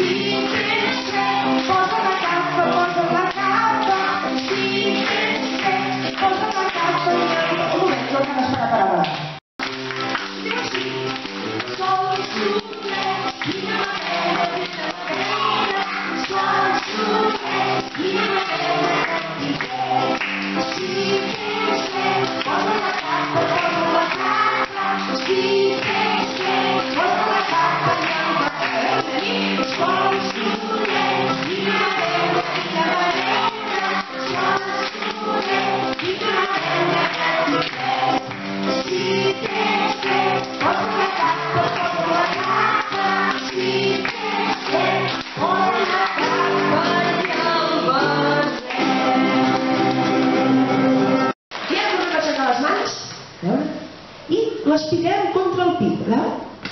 les piquem contra el pit, veure?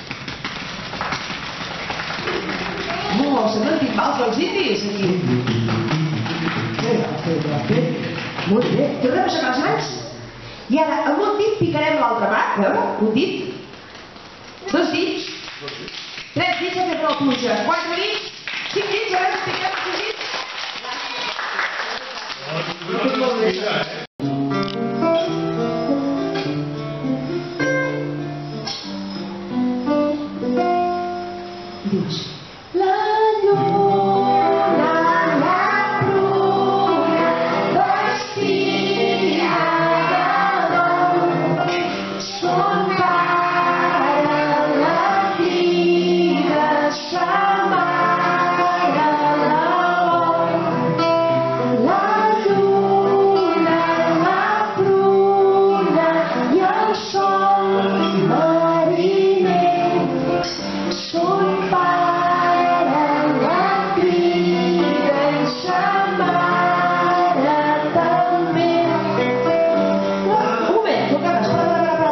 Semblen timbals dels indis, aquí. Molt bé. Tornem a aixecar les mans. I ara, amb un dit picarem l'altra mà, a veure, un dit. 2 dits. 3 dits a fer per la pluja. 4 dits. 5 dits, a veure si piquem 6 dits. Molt bé. Dius, la lluna, la bruna, vestida d'or, son pare la vida, sa mare l'amor. La lluna, la bruna i el sol mariner, son pare la crida i sa mare també. Un moment, tocades, para.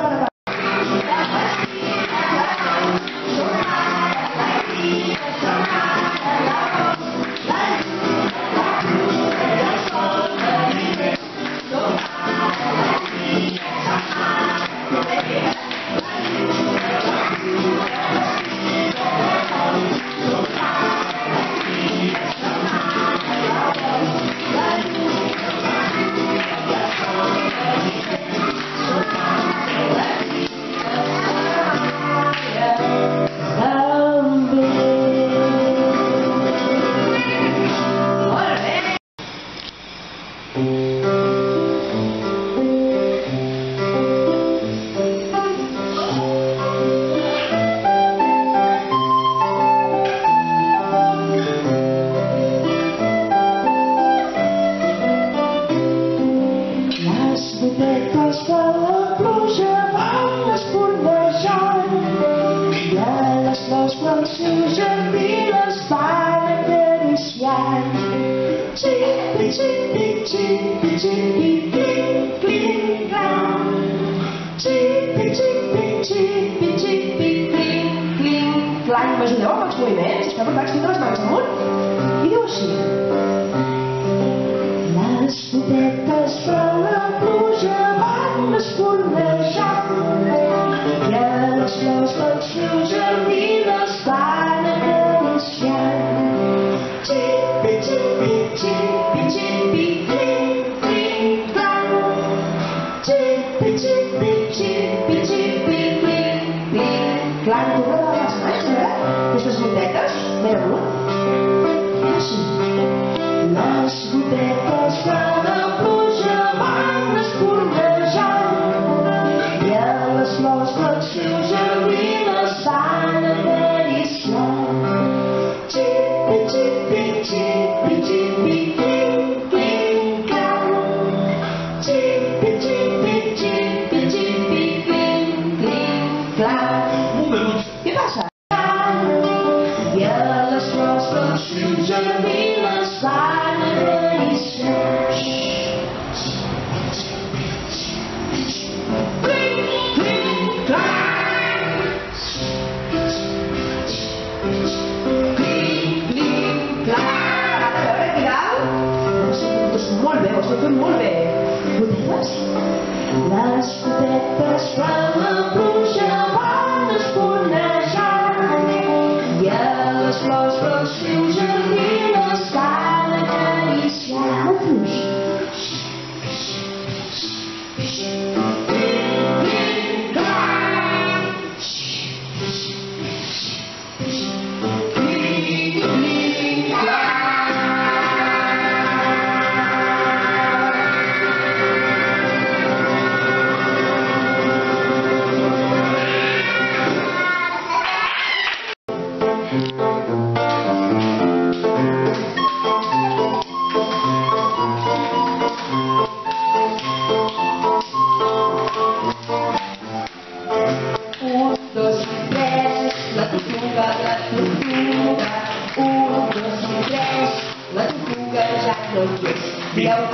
Gotetes de la pluja van espurnejant i a les flors del seu jardí les van acariciant. Xipi, xipi, xipi, xipi, cling, cling, clang. Xipi, xipi, xipi, xipi, cling, cling, clang. M'ajudeu amb els moviments? És que per tant estic les mans amunt. I diu així. Les gotetes de la pluja van espurnejant i a les flors del seu jardí les van acariciant. Xipi, xipi, xipi, xipi, cling, cling, clang. Xipi, xipi, xipi, xipi, cling, cling, clang. Torna de les mans, aquestes gotetes, ben amunt. I així. Les gotetes de la pluja van espurnejant i a les flors del seu jardí les van acariciant. Xipi, xipi, xipi, xipi, cling, cling, clang. Xipi, xipi, xipi, xipi, cling, cling, clang. Què passa? I a les flors del seu jardí les van acariciar. Cling, cling, clang. Cling, cling, clang. A veure, aquí dalt. Molt bé, ho esteu fent molt bé. Gotetes? Les gotetes de la pluja van espurnejar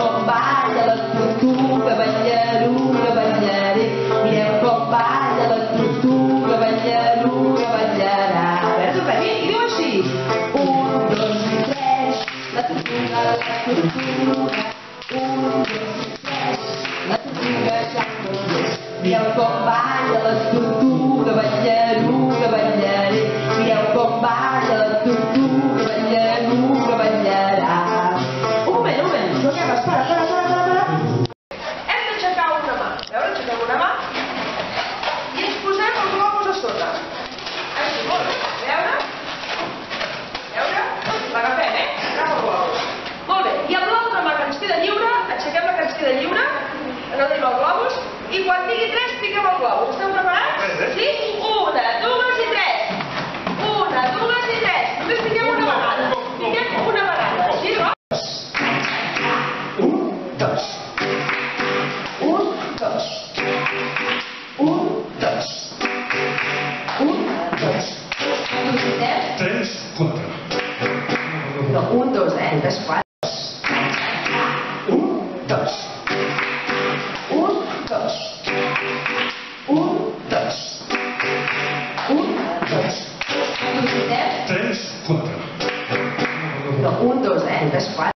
com balla la tortuga, ballaruga, ballaré. Mireu com balla la tortuga, ballaruga, ballarà. A veure, tornem, i diu així. 1, 2 i 3, la tortuga, la tortuga. 1, 2 i 3, la tortuga ja no hi és. Mireu com balla la tortuga, ballaruga, ballaré. Mireu com balla la tortuga, ballaruga, ballarà. Un moment, Joaquim, espera. Hem d'aixecar una mà. A veure, aixequem una mà i ens posem els globus a sota. Així, molt bé. A veure? L'agafem, Agafa el globus. Molt bé. I amb l'altra mà que ens queda lliure, aixequem la que ens queda lliure, no tenim el globus, i quan digui 3 piquem el globus. Esteu preparats? Sí? 1, 2 i 3. 1, 2 i 3. Només piquem una vegada. Piquem una vegada. Sí, Roc? 1, 2. 1, 2. 1, 2. 1, 2. 3, 4. No, 1, 2, 3, 4. 1, 2. 1, 2. 1, 2. 1, 2. 3, 4. No, 1, 2, 3, 4.